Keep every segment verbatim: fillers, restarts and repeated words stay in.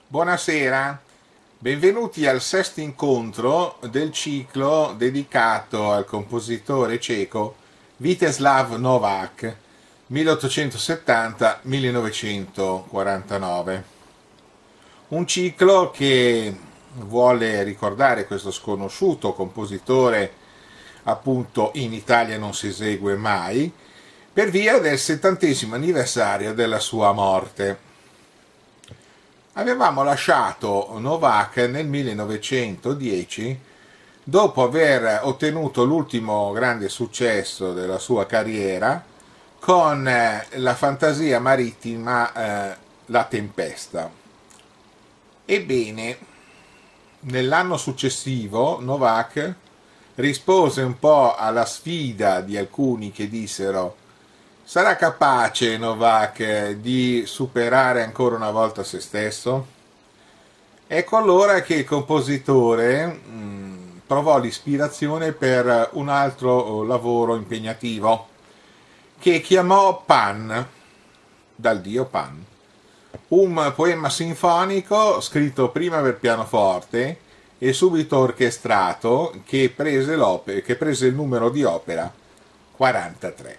Buonasera, benvenuti al sesto incontro del ciclo dedicato al compositore ceco Vítězslav Novák milleottocentosettanta millenovecentoquarantanove. Un ciclo che vuole ricordare questo sconosciuto compositore, appunto in Italia non si esegue mai, per via del settantesimo anniversario della sua morte. Avevamo lasciato Novák nel millenovecentodieci, dopo aver ottenuto l'ultimo grande successo della sua carriera con eh, la fantasia marittima eh, La Tempesta. Ebbene, nell'anno successivo Novák rispose un po' alla sfida di alcuni che dissero: sarà capace Novák di superare ancora una volta se stesso? Ecco allora che il compositore mh, provò l'ispirazione per un altro lavoro impegnativo che chiamò Pan, dal dio Pan, un poema sinfonico scritto prima per pianoforte e subito orchestrato che prese, che prese il numero di opera quarantatré.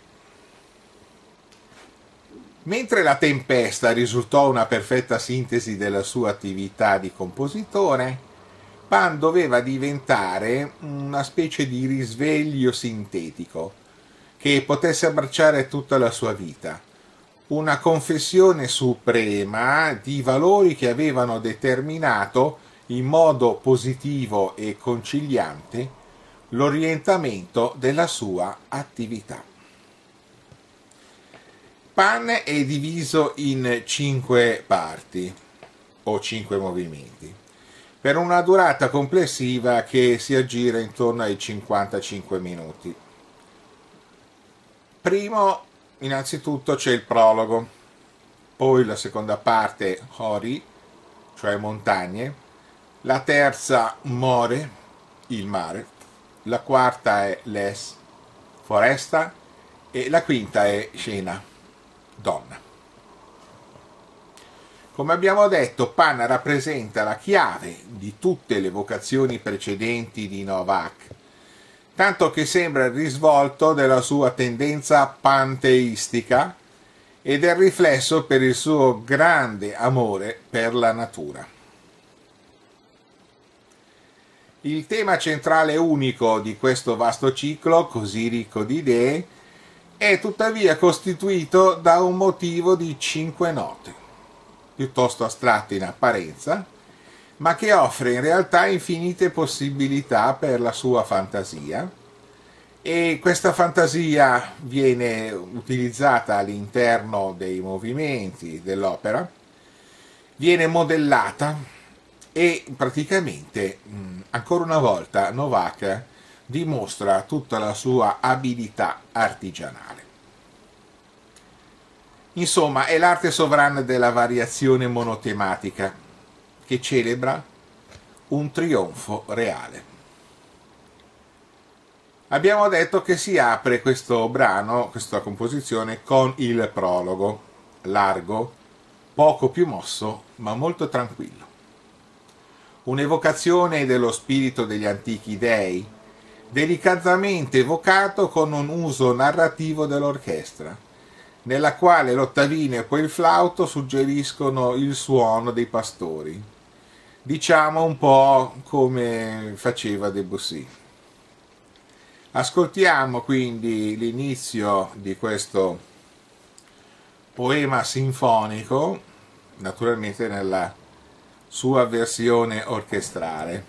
Mentre La Tempesta risultò una perfetta sintesi della sua attività di compositore, Pan doveva diventare una specie di risveglio sintetico che potesse abbracciare tutta la sua vita, una confessione suprema di valori che avevano determinato in modo positivo e conciliante l'orientamento della sua attività. Pan è diviso in cinque parti o cinque movimenti, per una durata complessiva che si aggira intorno ai cinquantacinque minuti. Primo, innanzitutto c'è il prologo, poi la seconda parte Hori, cioè montagne, la terza More, il mare, la quarta è Les, foresta, e la quinta è Scena, donna. Come abbiamo detto, Pan rappresenta la chiave di tutte le vocazioni precedenti di Novák, tanto che sembra il risvolto della sua tendenza panteistica e del riflesso per il suo grande amore per la natura. Il tema centrale unico di questo vasto ciclo, così ricco di idee, è tuttavia costituito da un motivo di cinque note, piuttosto astratte in apparenza, ma che offre in realtà infinite possibilità per la sua fantasia, e questa fantasia viene utilizzata all'interno dei movimenti dell'opera, viene modellata e praticamente, ancora una volta, Novák dimostra tutta la sua abilità artigianale. Insomma, è l'arte sovrana della variazione monotematica che celebra un trionfo reale. Abbiamo detto che si apre questo brano, questa composizione, con il prologo, largo, poco più mosso, ma molto tranquillo. Un'evocazione dello spirito degli antichi dei, delicatamente evocato con un uso narrativo dell'orchestra, nella quale l'ottavino e poi il flauto suggeriscono il suono dei pastori, diciamo un po' come faceva Debussy. Ascoltiamo quindi l'inizio di questo poema sinfonico, naturalmente nella sua versione orchestrale.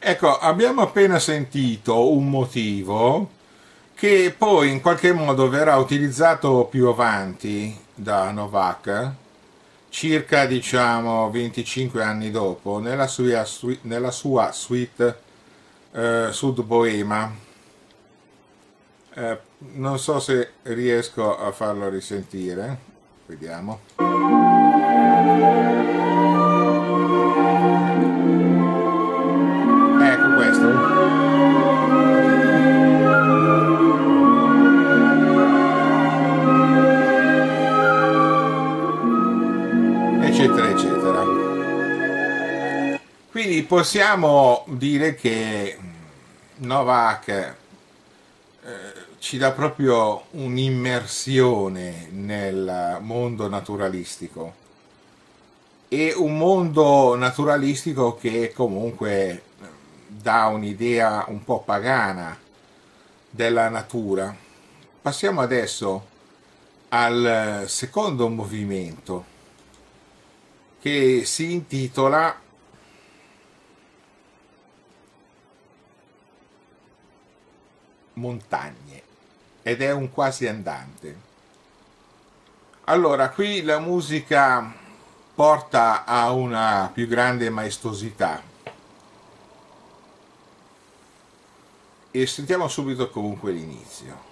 Ecco, abbiamo appena sentito un motivo che poi in qualche modo verrà utilizzato più avanti da Novak, circa diciamo venticinque anni dopo, nella sua, nella sua suite eh, Sud Boema. Eh, non so se riesco a farlo risentire, vediamo. Ecco questo. Eccetera, eccetera. Quindi possiamo dire che Novak eh, ci dà proprio un'immersione nel mondo naturalistico, e un mondo naturalistico che comunque dà un'idea un po' pagana della natura. Passiamo adesso al secondo movimento, che si intitola Montagne ed è un quasi andante. Allora, qui la musica porta a una più grande maestosità e sentiamo subito comunque l'inizio.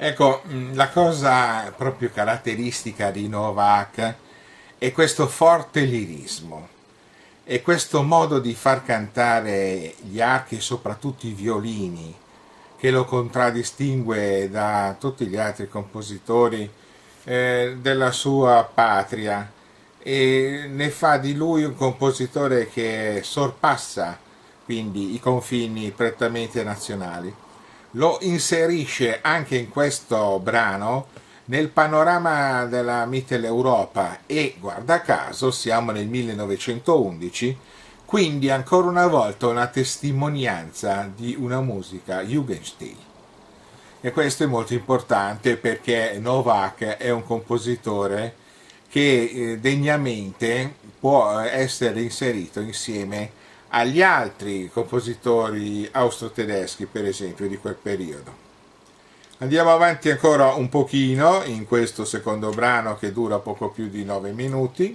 Ecco, la cosa proprio caratteristica di Novak è questo forte lirismo e questo modo di far cantare gli archi e soprattutto i violini che lo contraddistingue da tutti gli altri compositori eh, della sua patria e ne fa di lui un compositore che sorpassa quindi i confini prettamente nazionali. Lo inserisce anche in questo brano nel panorama della Mitteleuropa e, guarda caso, siamo nel millenovecentoundici, quindi ancora una volta una testimonianza di una musica Jugendstil. E questo è molto importante perché Novak è un compositore che eh, degnamente può essere inserito insieme agli altri compositori austro-tedeschi, per esempio, di quel periodo. Andiamo avanti ancora un pochino in questo secondo brano che dura poco più di nove minuti.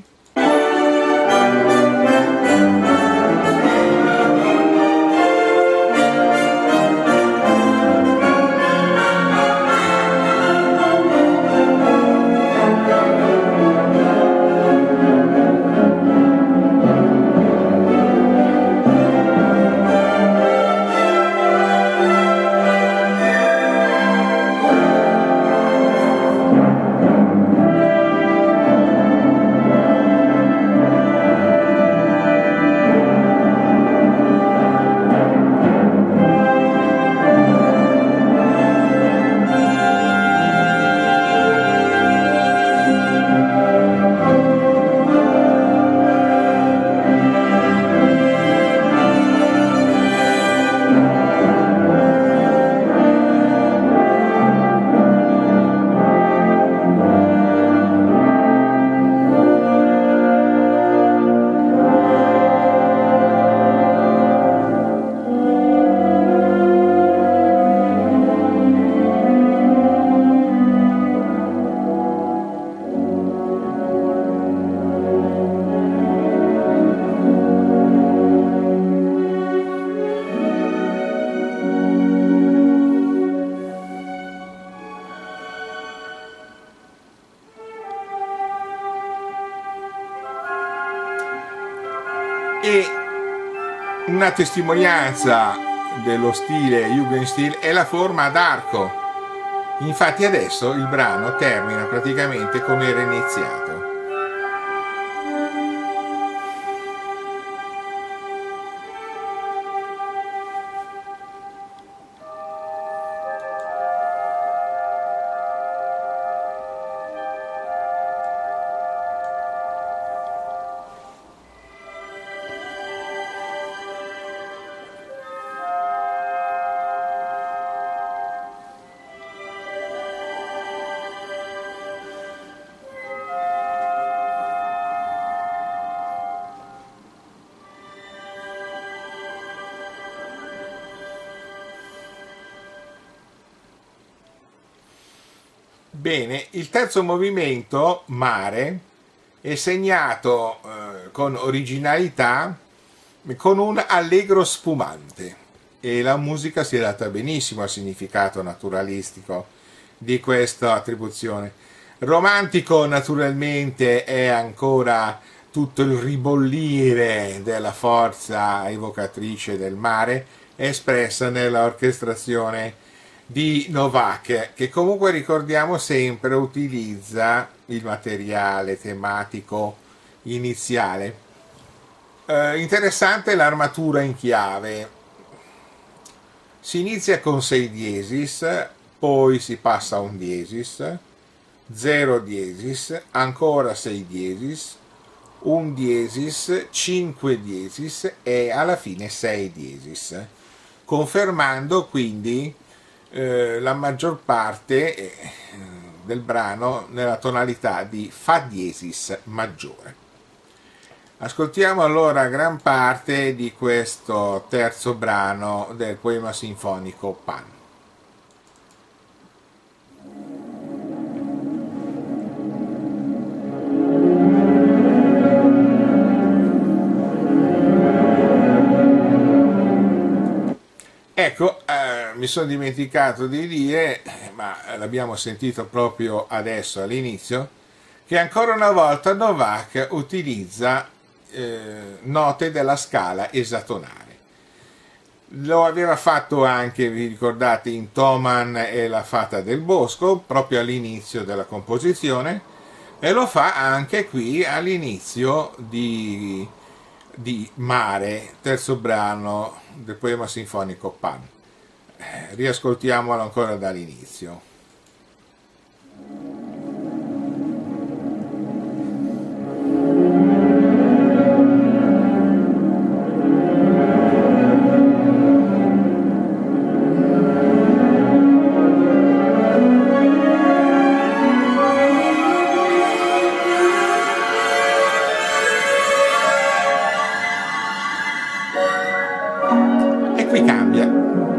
E una testimonianza dello stile Jugendstil è la forma ad arco. Infatti adesso il brano termina praticamente come era iniziato. Bene, il terzo movimento, Mare, è segnato eh, con originalità, con un allegro spumante e la musica si adatta benissimo al significato naturalistico di questa attribuzione. Romantico naturalmente è ancora tutto il ribollire della forza evocatrice del mare espressa nella orchestrazione di Novak, che comunque ricordiamo sempre utilizza il materiale tematico iniziale. Eh, interessante l'armatura in chiave. Si inizia con sei diesis, poi si passa a un diesis, zero diesis, ancora sei diesis, un diesis, cinque diesis e alla fine sei diesis, confermando quindi eh, la maggior parte eh, del brano nella tonalità di Fa diesis maggiore. Ascoltiamo allora gran parte di questo terzo brano del poema sinfonico Pan. Ecco, eh, mi sono dimenticato di dire, ma ma l'abbiamo sentito proprio adesso all'inizio, che ancora una volta Novak utilizza eh, note della scala esatonale. Lo aveva fatto anche, vi ricordate, in Thomann e la Fata del Bosco, proprio all'inizio della composizione, e lo fa anche qui all'inizio di, di Mare, terzo brano del poema sinfonico Pan. Eh, riascoltiamolo ancora dall'inizio. E qui cambia.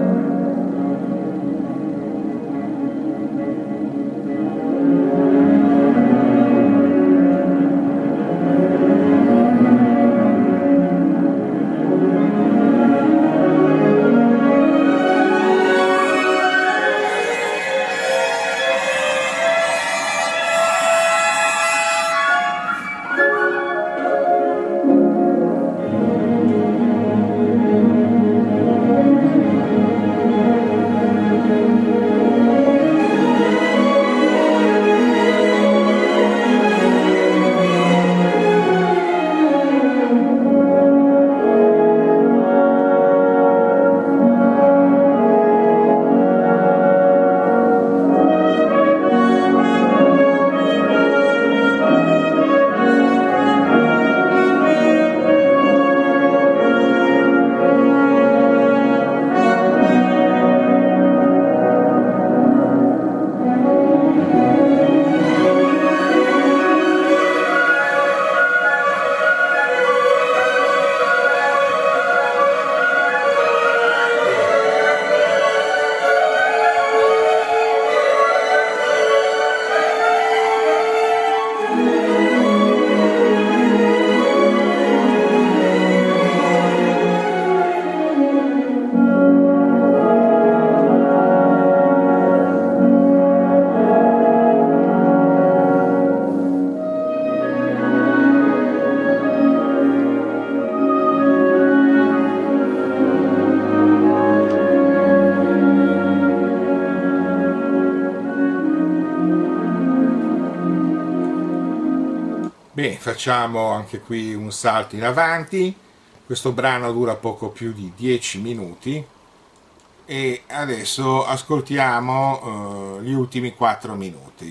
Bene, facciamo anche qui un salto in avanti. Questo brano dura poco più di dieci minuti e adesso ascoltiamo uh, gli ultimi quattro minuti.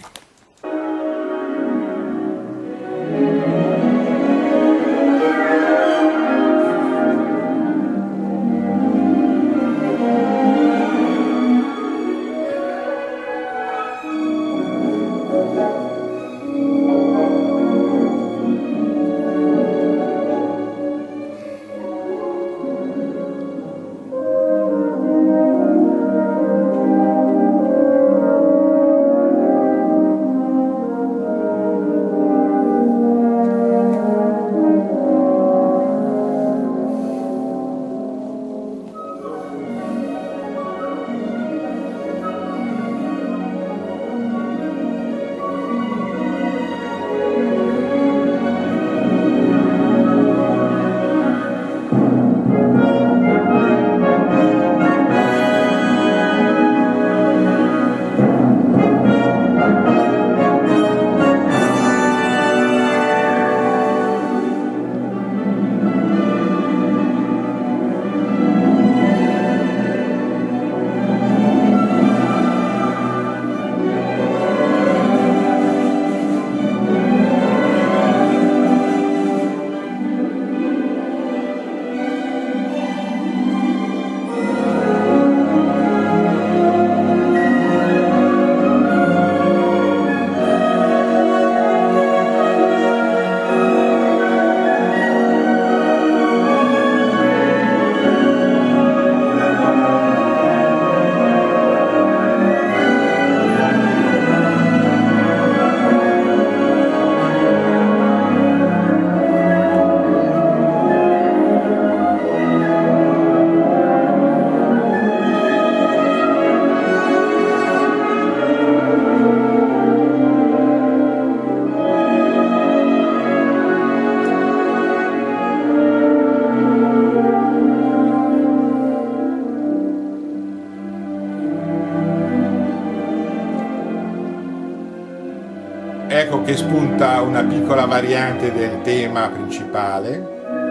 che spunta una piccola variante del tema principale.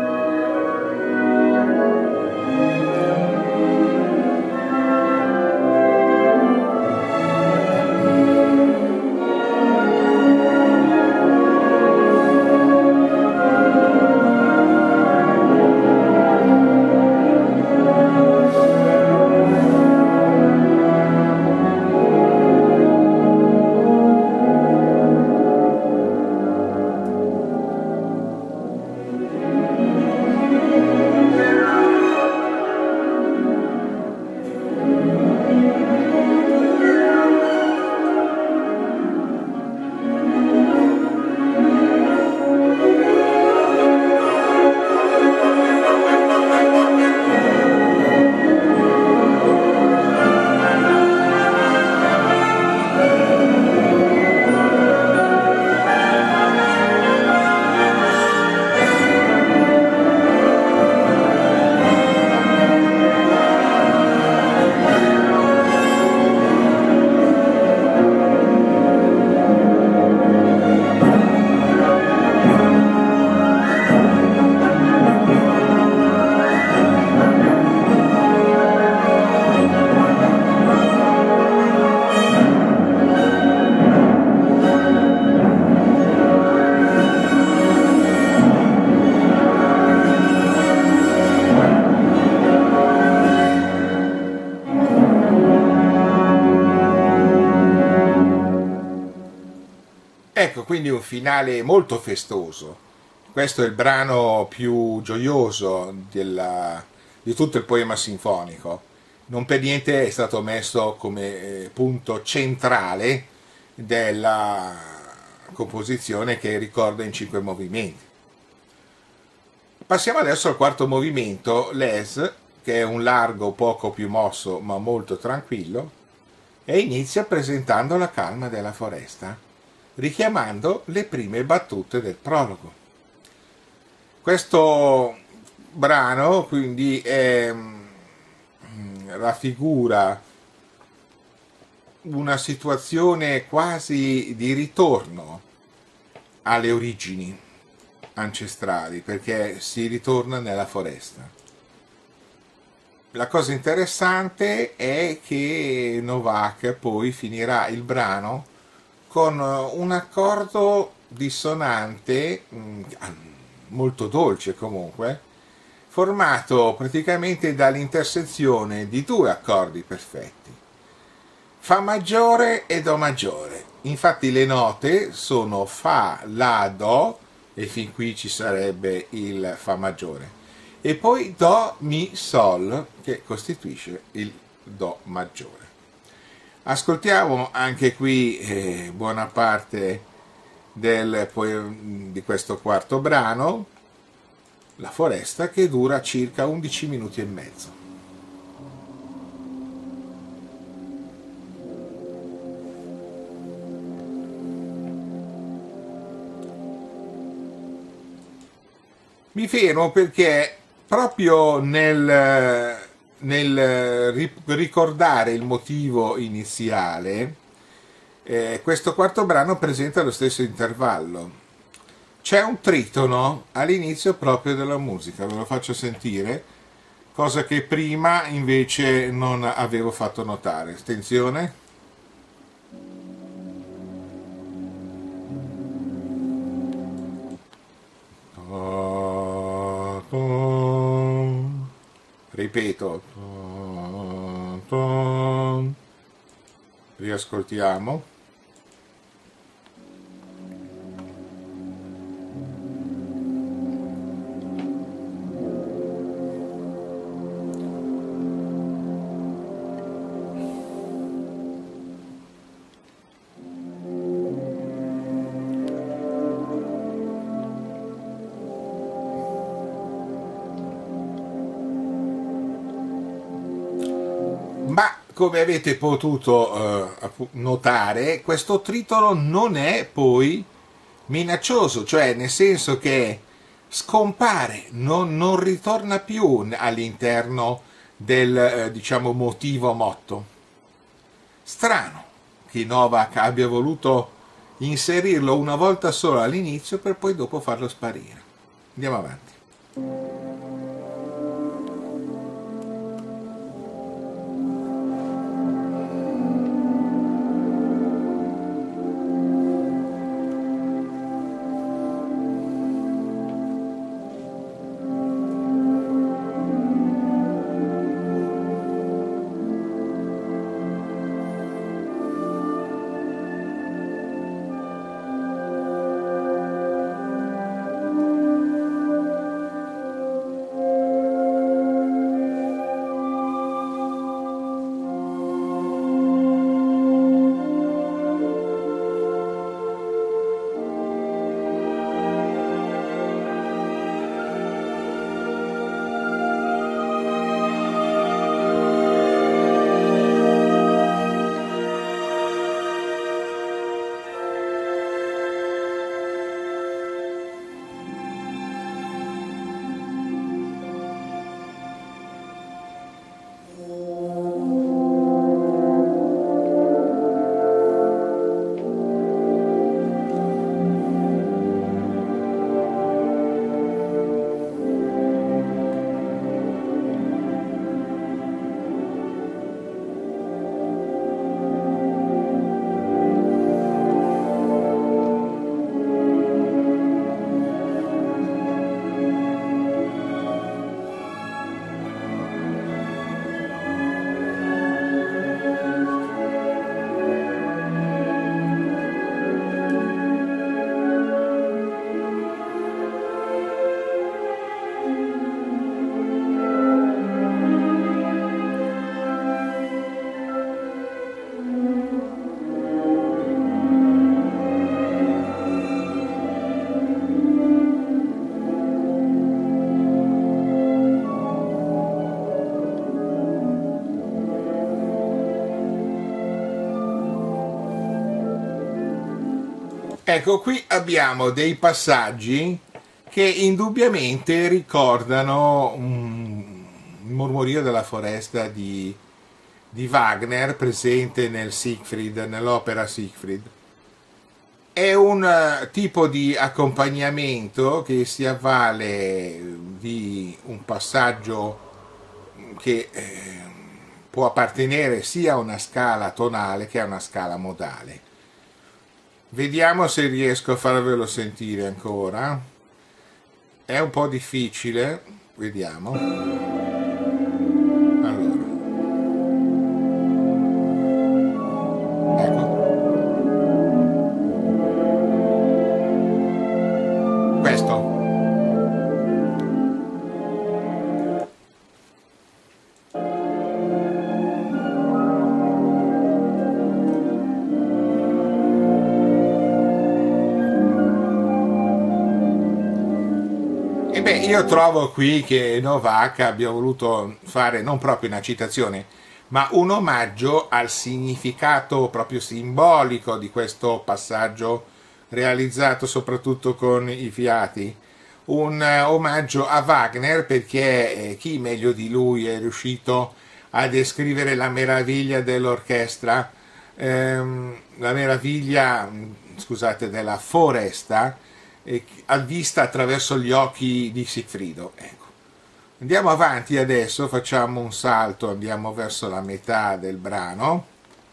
Ecco, quindi un finale molto festoso. Questo è il brano più gioioso della, di tutto il poema sinfonico. Non per niente è stato messo come eh, punto centrale della composizione, che ricorda in cinque movimenti. Passiamo adesso al quarto movimento, l'Es, che è un largo poco più mosso ma molto tranquillo, e inizia presentando la calma della foresta, richiamando le prime battute del prologo. Questo brano quindi è, raffigura una situazione quasi di ritorno alle origini ancestrali, perché si ritorna nella foresta. La cosa interessante è che Novak poi finirà il brano con un accordo dissonante, molto dolce comunque, formato praticamente dall'intersezione di due accordi perfetti, Fa maggiore e Do maggiore. Infatti le note sono Fa, La, Do, e fin qui ci sarebbe il Fa maggiore, e poi Do, Mi, Sol, che costituisce il Do maggiore. Ascoltiamo anche qui eh, buona parte del, di questo quarto brano, La foresta, che dura circa undici minuti e mezzo. Mi fermo perché proprio nel... nel ricordare il motivo iniziale, eh, questo quarto brano presenta lo stesso intervallo. C'è un tritono all'inizio proprio della musica, ve lo faccio sentire, cosa che prima invece non avevo fatto notare. Attenzione. Ripeto, riascoltiamo. Ma come avete potuto eh, notare, questo tritono non è poi minaccioso, cioè nel senso che scompare, non, non ritorna più all'interno del eh, diciamo motivo motto. Strano che Novak abbia voluto inserirlo una volta solo all'inizio per poi dopo farlo sparire. Andiamo avanti. Ecco, qui abbiamo dei passaggi che indubbiamente ricordano un mormorio della foresta di, di Wagner, presente nel Siegfried, nell'opera Siegfried. È un tipo di accompagnamento che si avvale di un passaggio che eh, può appartenere sia a una scala tonale che a una scala modale. Vediamo se riesco a farvelo sentire ancora. È un po' difficile, vediamo. Allora. Ecco. Questo. E beh, io trovo qui che Novak abbia voluto fare non proprio una citazione, ma un omaggio al significato proprio simbolico di questo passaggio realizzato soprattutto con i fiati. Un omaggio a Wagner, perché chi meglio di lui è riuscito a descrivere la meraviglia dell'orchestra, ehm, la meraviglia, scusate, della foresta, vista attraverso gli occhi di Sigfrido. Ecco. Andiamo avanti adesso, facciamo un salto, andiamo verso la metà del brano.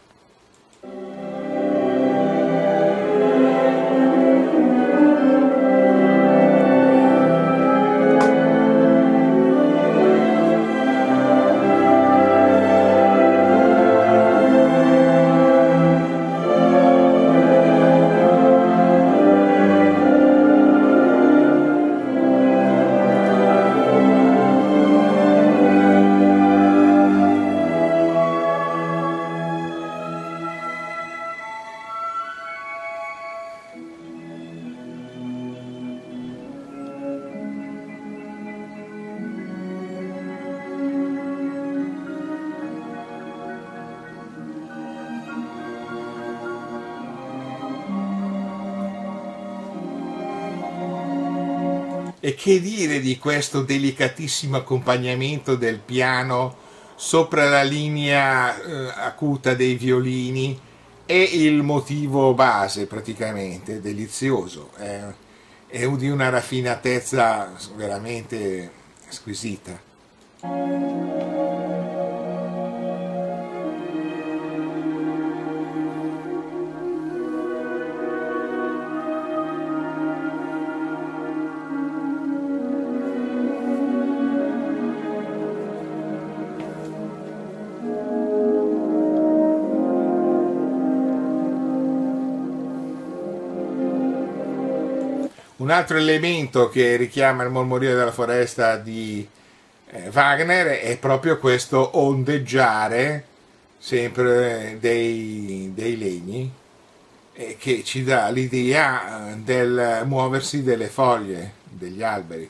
E che dire di questo delicatissimo accompagnamento del piano sopra la linea eh, acuta dei violini è il motivo base, praticamente, delizioso, è, è di una raffinatezza veramente squisita. Un altro elemento che richiama il mormorio della foresta di eh, Wagner è proprio questo ondeggiare sempre dei, dei legni, eh, che ci dà l'idea del muoversi delle foglie degli alberi.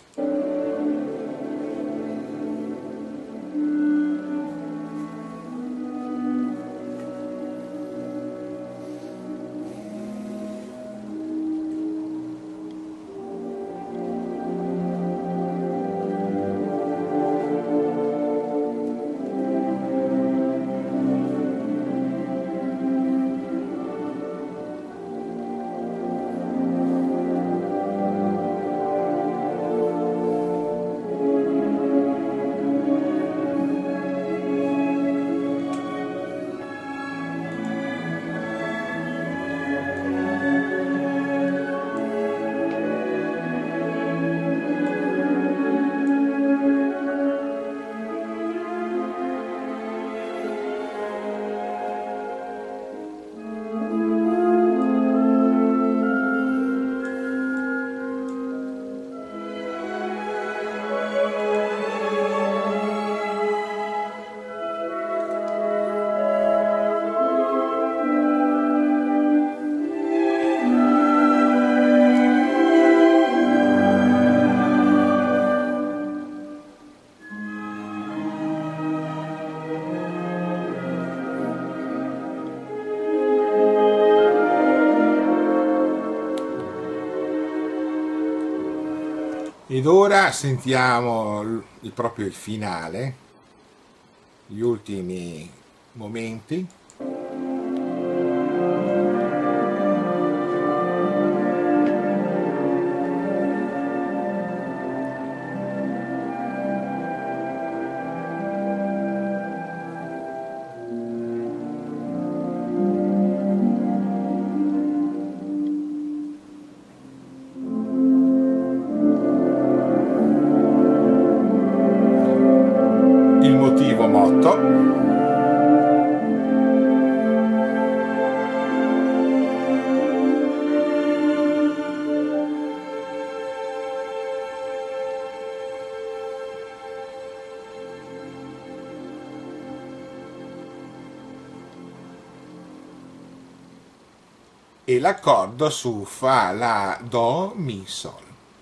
Ed ora sentiamo il, proprio il finale, gli ultimi momenti. Motto. E l'accordo su Fa, La, Do, Mi, Sol.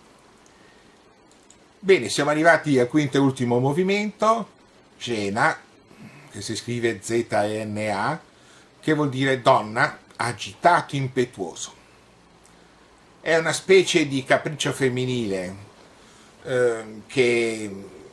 Bene, siamo arrivati al quinto e ultimo movimento, Jena, che si scrive Z E N A, che vuol dire donna, agitato, impetuoso. È una specie di capriccio femminile eh, che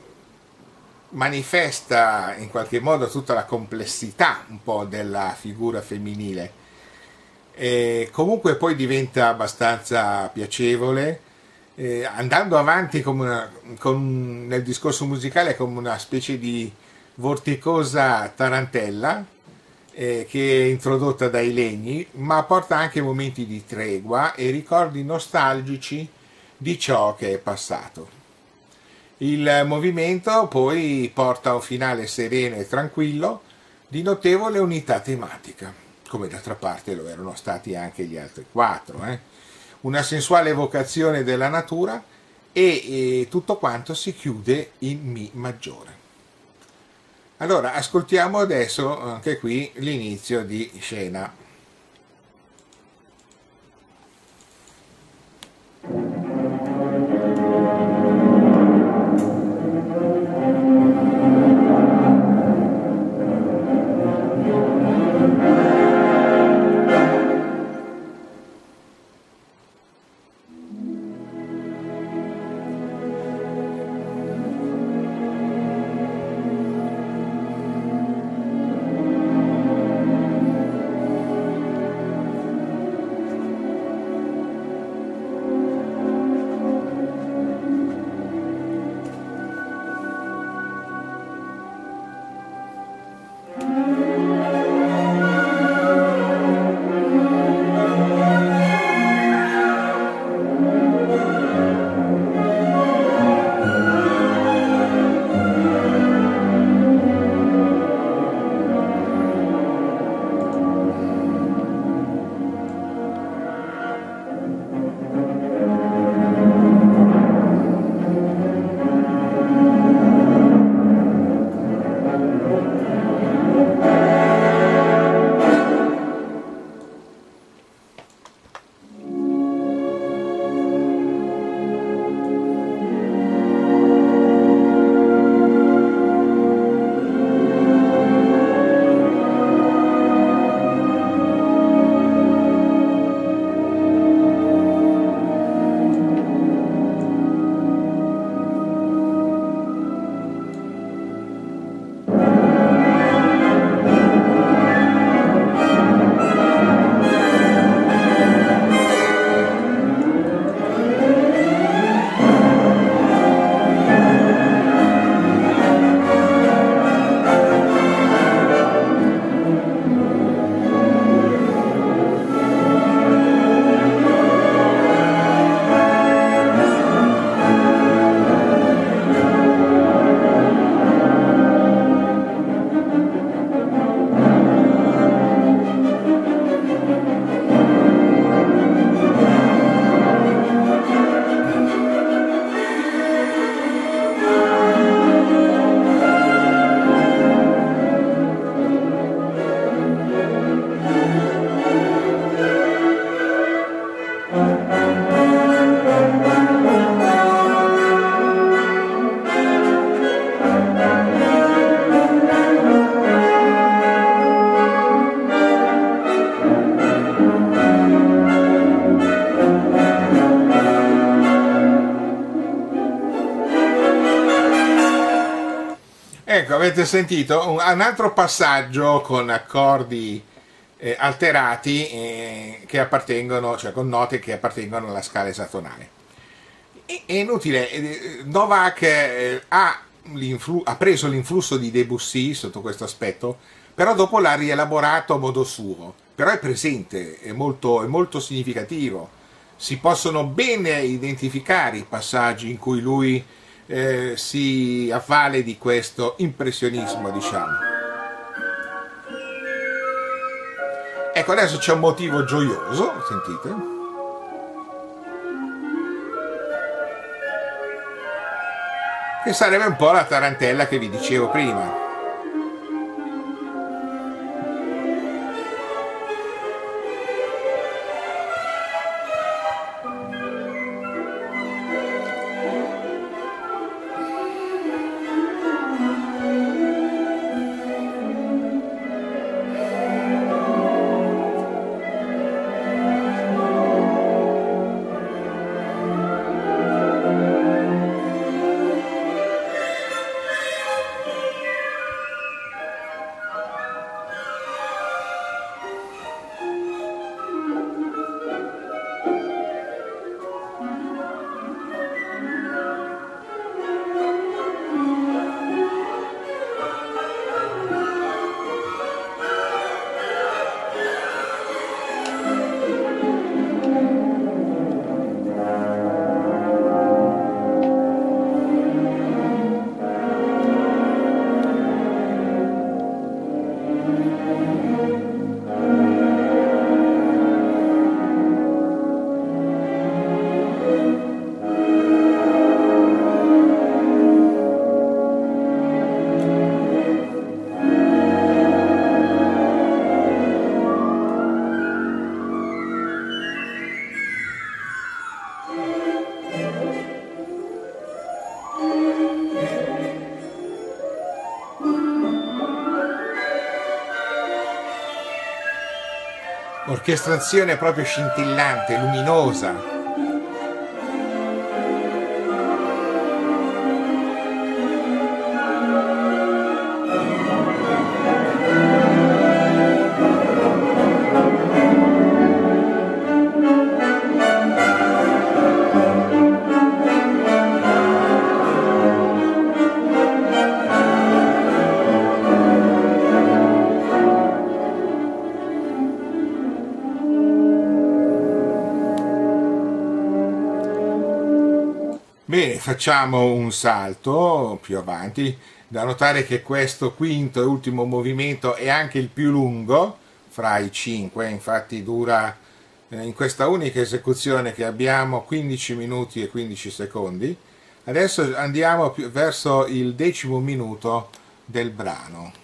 manifesta in qualche modo tutta la complessità un po' della figura femminile. E comunque poi diventa abbastanza piacevole, Eh, andando avanti come una, con, nel discorso musicale come una specie di vorticosa tarantella eh, che è introdotta dai legni, ma porta anche momenti di tregua e ricordi nostalgici di ciò che è passato. Il movimento poi porta a un finale sereno e tranquillo di notevole unità tematica, come d'altra parte lo erano stati anche gli altri quattro. Eh? Una sensuale evocazione della natura e, e tutto quanto si chiude in Mi maggiore. Allora, ascoltiamo adesso anche qui l'inizio di scena. Ecco, avete sentito un, un altro passaggio con accordi eh, alterati eh, che appartengono, cioè con note che appartengono alla scala esatonale. E, è inutile, eh, Novak eh, ha, ha preso l'influsso di Debussy sotto questo aspetto, però dopo l'ha rielaborato a modo suo, però è presente, è molto, è molto significativo. Si possono bene identificare i passaggi in cui lui eh, si avvale di questo impressionismo, diciamo. Ecco, adesso c'è un motivo gioioso, sentite? Che sarebbe un po' la tarantella che vi dicevo prima. Orchestrazione proprio scintillante, luminosa. Bene, facciamo un salto più avanti, da notare che questo quinto e ultimo movimento è anche il più lungo fra i cinque, infatti dura eh, in questa unica esecuzione che abbiamo quindici minuti e quindici secondi. Adesso andiamo più verso il decimo minuto del brano.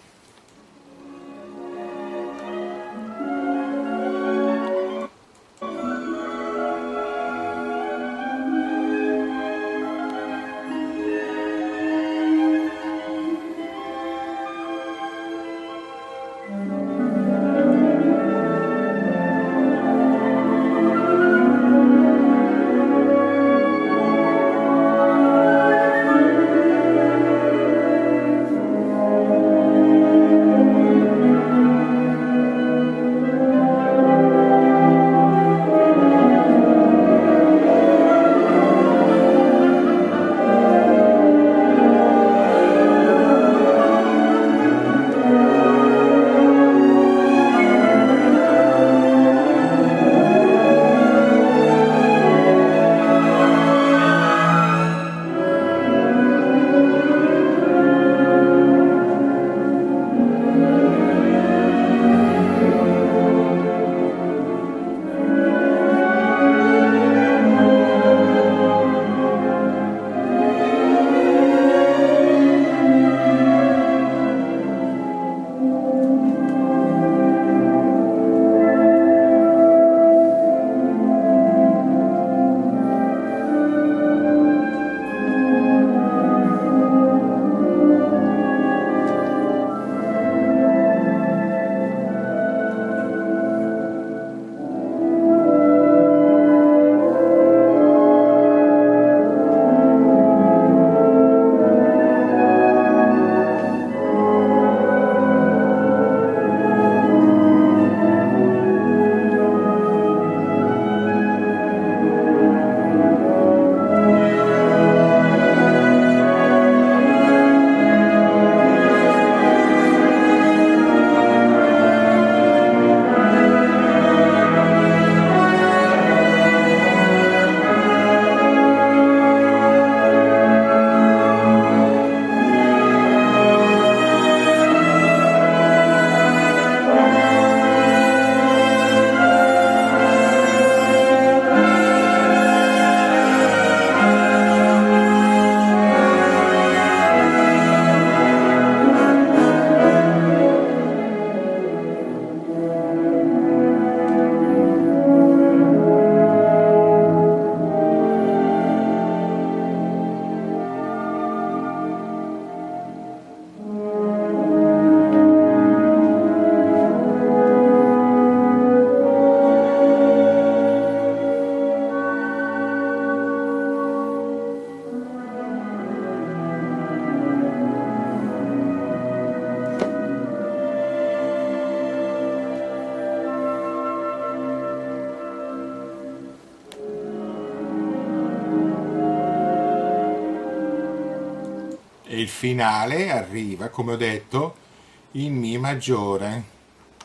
e il finale arriva, come ho detto, in Mi maggiore.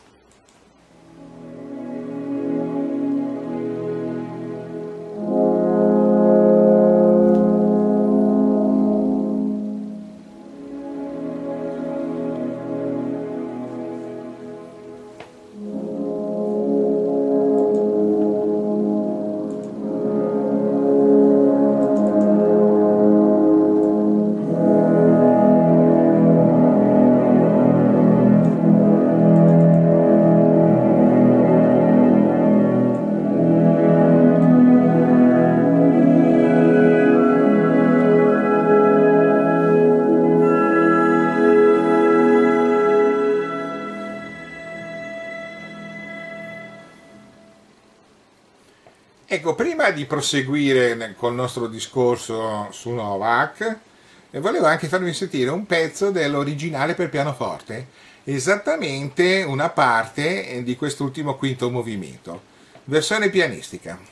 Ecco, prima di proseguire col nostro discorso su Novak, volevo anche farvi sentire un pezzo dell'originale per pianoforte, esattamente una parte di quest'ultimo quinto movimento, versione pianistica.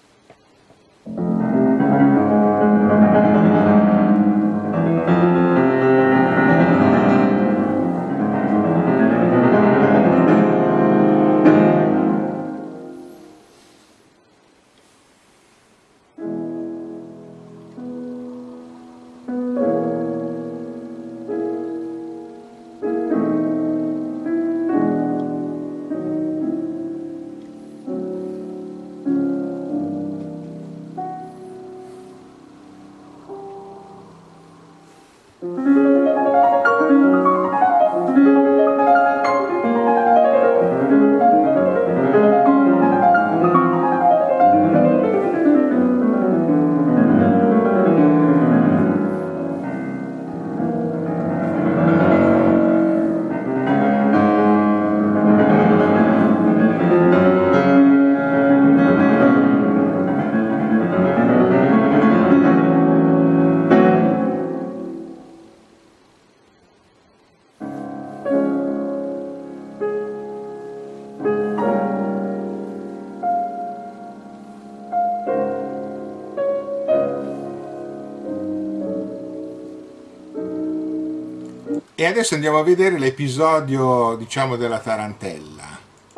E adesso andiamo a vedere l'episodio, diciamo, della tarantella.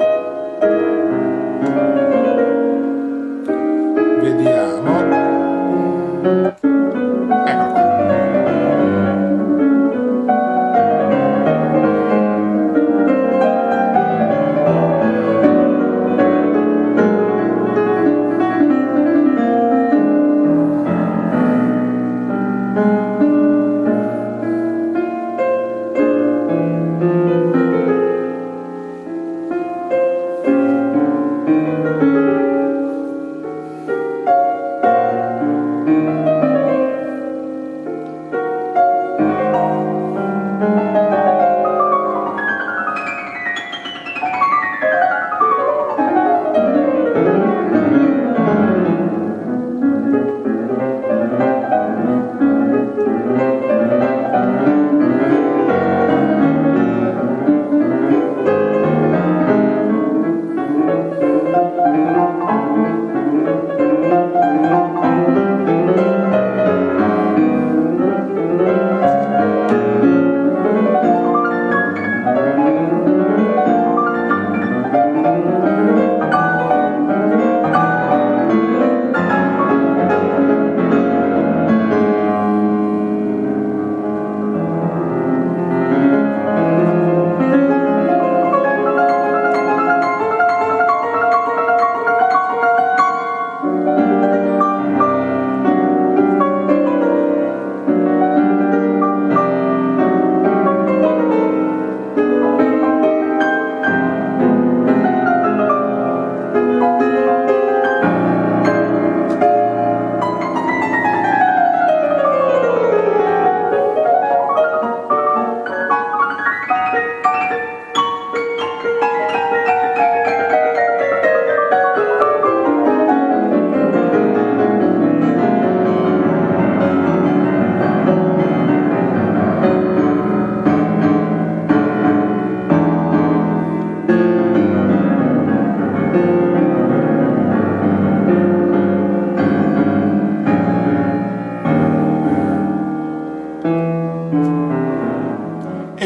Vediamo. Ecco qua.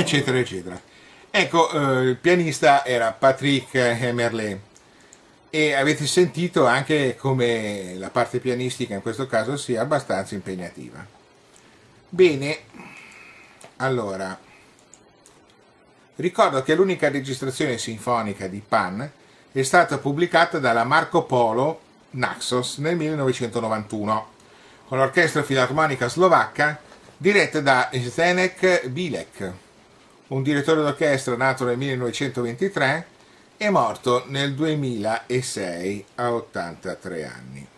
eccetera, eccetera. Ecco, eh, il pianista era Patrick Hemerle e avete sentito anche come la parte pianistica in questo caso sia abbastanza impegnativa. Bene, allora, ricordo che l'unica registrazione sinfonica di Pan è stata pubblicata dalla Marco Polo Naxos nel millenovecentonovantuno con l'Orchestra Filarmonica Slovacca diretta da Zdeněk Bilek, un direttore d'orchestra nato nel millenovecentoventitré e morto nel duemilasei a ottantatré anni.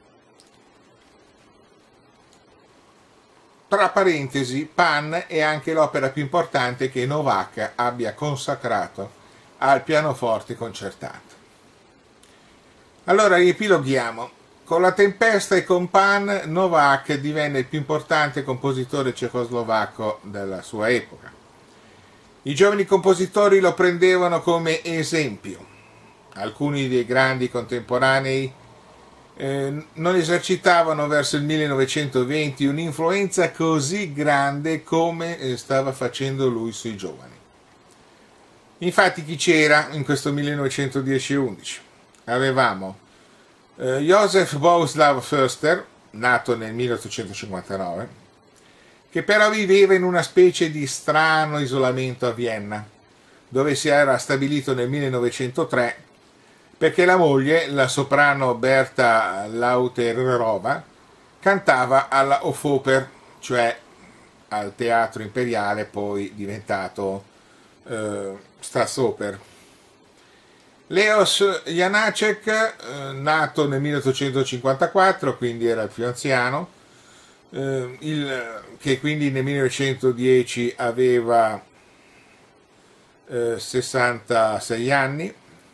Tra parentesi, Pan è anche l'opera più importante che Novak abbia consacrato al pianoforte concertato. Allora riepiloghiamo. Con La Tempesta e con Pan, Novak divenne il più importante compositore cecoslovacco della sua epoca. I giovani compositori lo prendevano come esempio. Alcuni dei grandi contemporanei eh, non esercitavano verso il millenovecentoventi un'influenza così grande come stava facendo lui sui giovani. Infatti chi c'era in questo millenovecentodieci undici? Avevamo eh, József Bohuslav Förster, nato nel milleottocentocinquantanove, che però viveva in una specie di strano isolamento a Vienna, dove si era stabilito nel millenovecentotre perché la moglie, la soprano Berta Lauterova, cantava alla Hofoper, cioè al Teatro Imperiale, poi diventato eh, Staatsoper. Leos Janáček, eh, nato nel milleottocentocinquantaquattro, quindi era il più anziano, eh, il, che quindi nel millenovecentodieci aveva eh, sessantasei anni,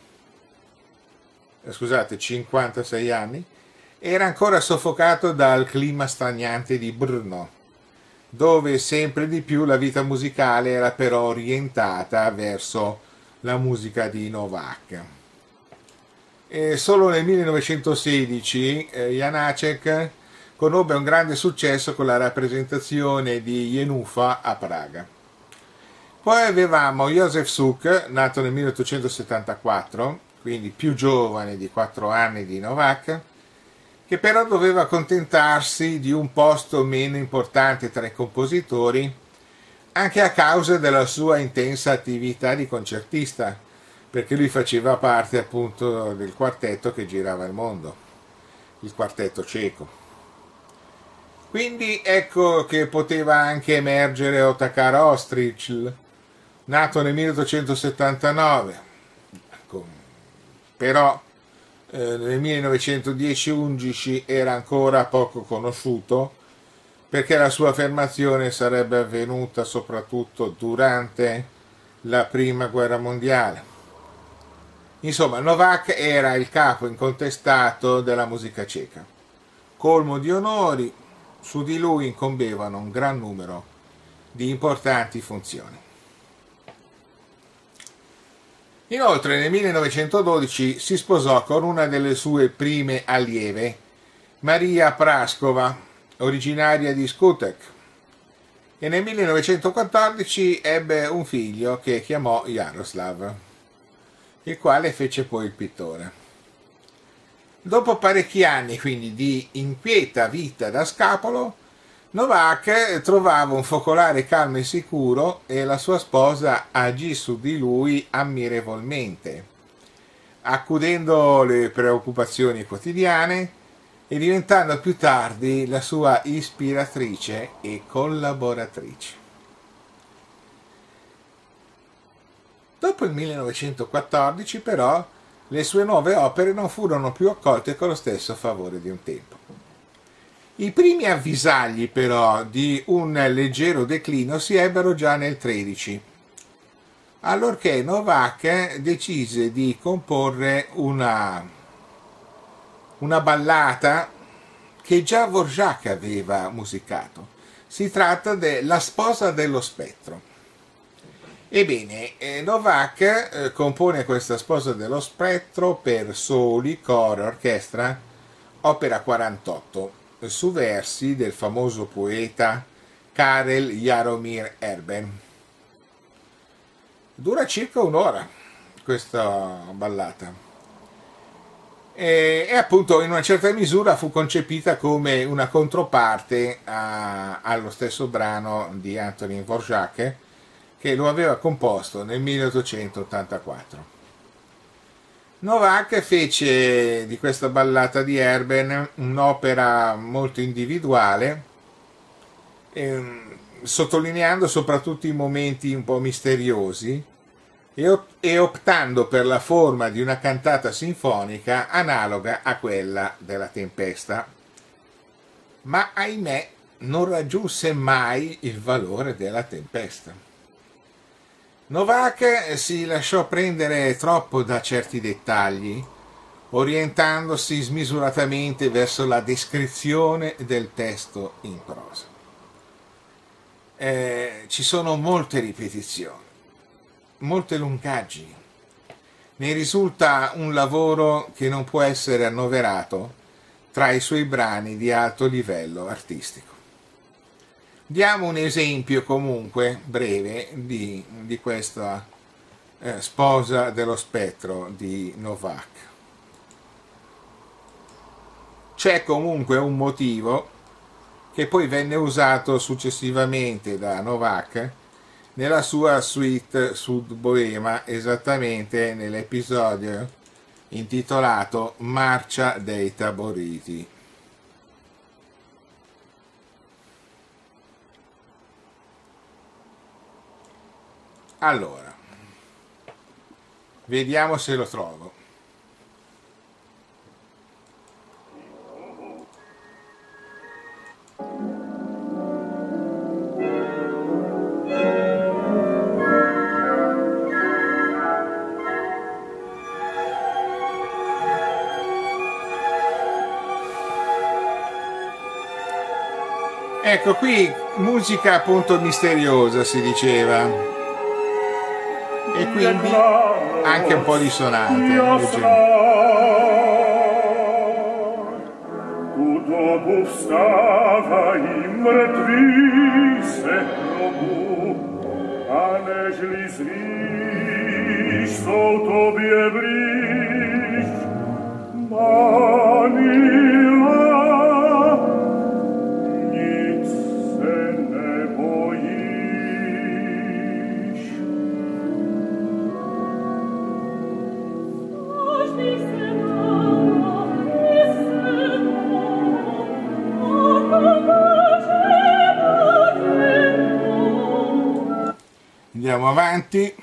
eh, scusate, cinquantasei anni, era ancora soffocato dal clima stagnante di Brno, dove sempre di più la vita musicale era però orientata verso la musica di Novak. E solo nel millenovecentosedici eh, Janáček conobbe un grande successo con la rappresentazione di Jenufa a Praga. Poi avevamo Józef Suk, nato nel milleottocentosettantaquattro, quindi più giovane di quattro anni di Novak, che però doveva accontentarsi di un posto meno importante tra i compositori anche a causa della sua intensa attività di concertista, perché lui faceva parte appunto del quartetto che girava il mondo, il quartetto ceco. Quindi ecco che poteva anche emergere Otakar Ostrich, nato nel milleottocentosettantanove, però eh, nel millenovecentodieci undici era ancora poco conosciuto, perché la sua affermazione sarebbe avvenuta soprattutto durante la Prima Guerra Mondiale. Insomma, Novak era il capo incontestato della musica ceca. Colmo di onori, su di lui incombevano un gran numero di importanti funzioni. Inoltre nel millenovecentododici si sposò con una delle sue prime allieve, Maria Praskova, originaria di Skutek, e nel millenovecentoquattordici ebbe un figlio che chiamò Jaroslav, il quale fece poi il pittore. Dopo parecchi anni quindi di inquieta vita da scapolo, Novak trovava un focolare calmo e sicuro e la sua sposa agì su di lui ammirevolmente, accudendo le preoccupazioni quotidiane e diventando più tardi la sua ispiratrice e collaboratrice. Dopo il millenovecentoquattordici, però, le sue nuove opere non furono più accolte con lo stesso favore di un tempo. I primi avvisagli, però, di un leggero declino si ebbero già nel tredici, allorché Novak decise di comporre una una ballata che già Dvořák aveva musicato. Si tratta della Sposa dello spettro. Ebbene, Novak eh, compone questa Sposa dello spettro per soli, coro e orchestra, opera quarantotto, su versi del famoso poeta Karel Jaromír Erben. Dura circa un'ora questa ballata. E, e appunto in una certa misura fu concepita come una controparte a, allo stesso brano di Antonin Dvořák, che lo aveva composto nel milleottocentottantaquattro. Novák fece di questa ballata di Erben un'opera molto individuale, ehm, sottolineando soprattutto i momenti un po' misteriosi e optando per la forma di una cantata sinfonica analoga a quella della Tempesta, ma ahimè non raggiunse mai il valore della Tempesta. Novák si lasciò prendere troppo da certi dettagli, orientandosi smisuratamente verso la descrizione del testo in prosa. Eh, ci sono molte ripetizioni, molte lungaggini. Ne risulta un lavoro che non può essere annoverato tra i suoi brani di alto livello artistico. Diamo un esempio comunque breve di, di questa eh, Sposa dello spettro di Novák. C'è comunque un motivo che poi venne usato successivamente da Novák nella sua suite Sud Boema, esattamente nell'episodio intitolato Marcia dei Taboriti. Allora, vediamo se lo trovo. Ecco qui, musica appunto misteriosa si diceva, e quindi anche un po' dissonante. Andiamo avanti.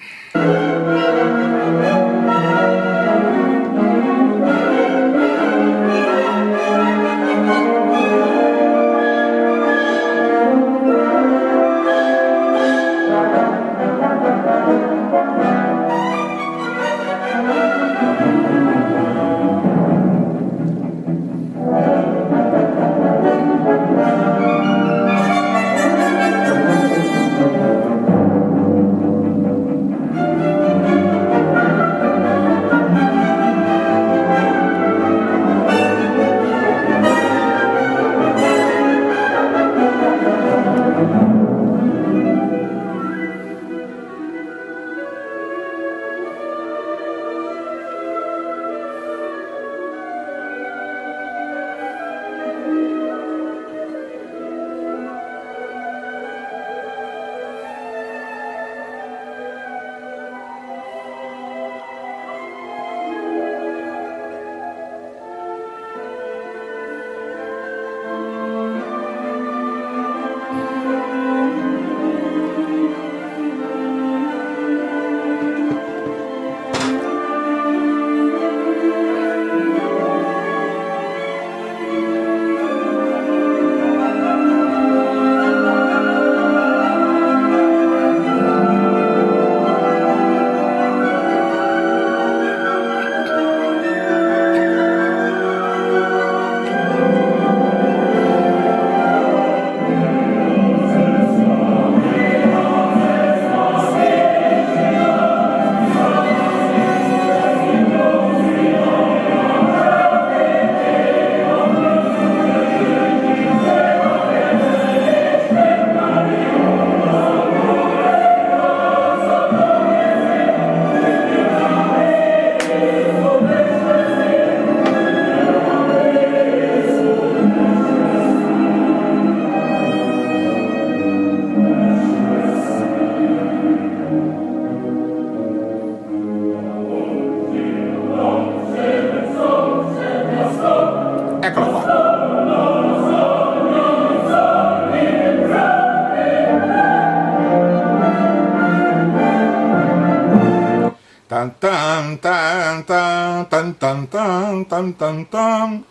tan tan tan tan tan tan tan tan tan tan.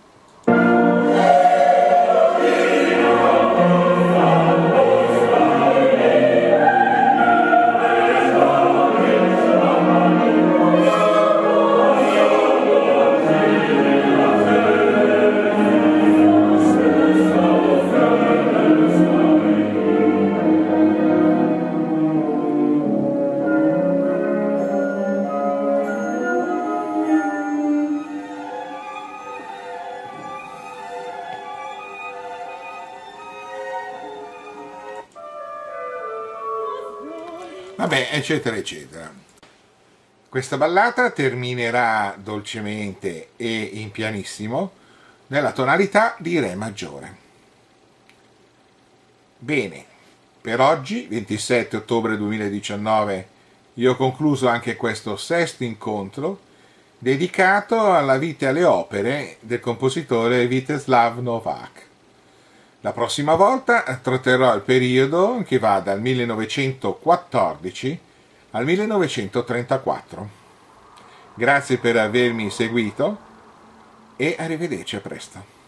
Vabbè, eccetera, eccetera. Questa ballata terminerà dolcemente e in pianissimo nella tonalità di Re maggiore. Bene, per oggi, ventisette ottobre duemiladiciannove, io ho concluso anche questo sesto incontro dedicato alla vita e alle opere del compositore Vítězslav Novák. La prossima volta tratterò il periodo che va dal millenovecentoquattordici al millenovecentotrentaquattro. Grazie per avermi seguito e arrivederci a presto.